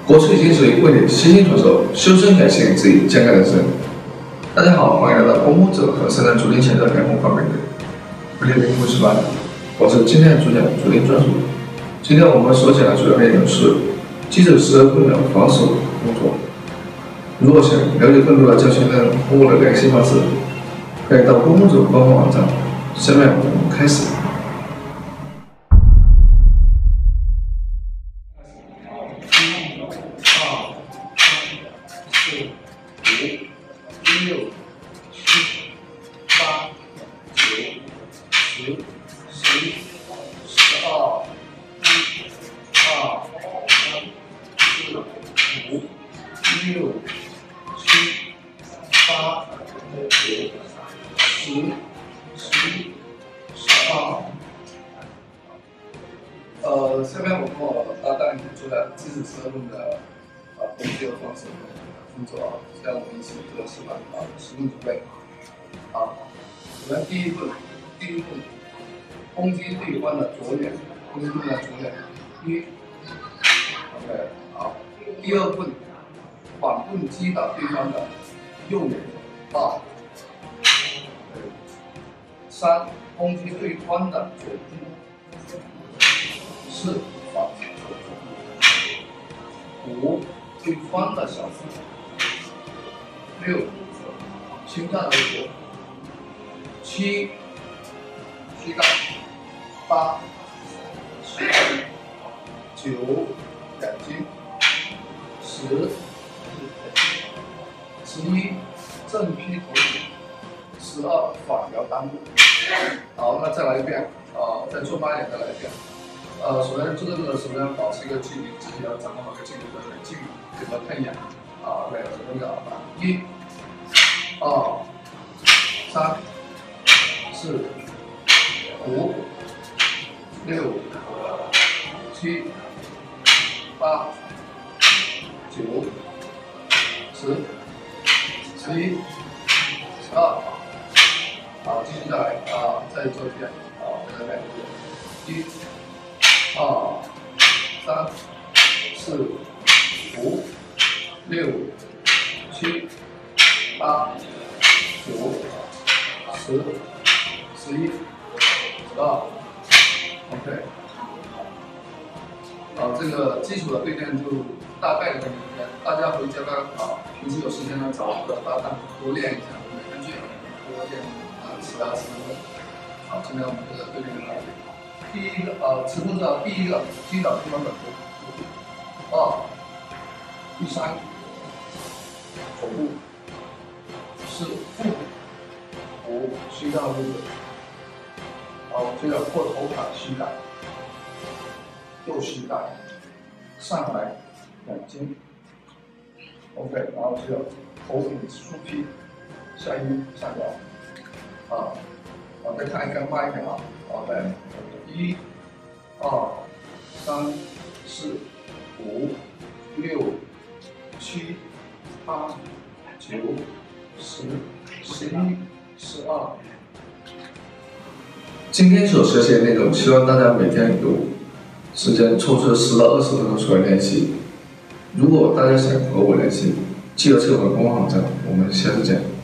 国粹精髓为你悉心传授，修身养性，自己健康人生。大家好，欢迎来到公公者和圣诞竹林前的感悟方面的不列颠故事班，我是今天的主讲竹林专属。今天我们所讲的主要内容是记者12分的防守工作。如果想了解更多的教学内容和我的联系方式，可以到公公者官方网站。下面我们开始。下面我和我搭档做了记者12分的攻击和防守工作啊，让我们一起做示范实用准备。首先第一步，攻击对方的左眼，OK， 好。第二步，反棍击打对方的右眼，2。3，攻击对方的左臂，4，反5，对方的小腹，6，心脏的左，7，膝盖，8，膝盖，9，眼睛，10，11，正劈头顶，12，反摇裆部。好，那再来一遍，再做慢一点，再来一遍。首先做这个的时候要保持一个距离，自己要掌握好这个距离的距离，给它看一眼。来，那个1、2、3、4、5、6、7、8、9、10、11、12。好，继续再来再做一遍再来一遍。1、2、3、4、5、6、7、8、9、10、11、12。OK。这个基础的对练就大概的跟你练，大家回家呢平时有时间呢找我的搭档多练一下，每天最好多练10到15分。好，现在我们这个对练来。第一个持步的第一个击打对方的头部，第3手部，4腹部，5膝盖位置，接着过头砍膝盖，右膝盖上来眼睛 ，OK， 然后接着头顶竖劈，下阴上摇，再看一看慢一点来，1、2、3、4、5、6、7、8、9、10、11、12。今天所学习的内容，希望大家每天有时间抽出10到20分钟出来练习。如果大家想和我联系，记得去我的公众网站。我们下次见。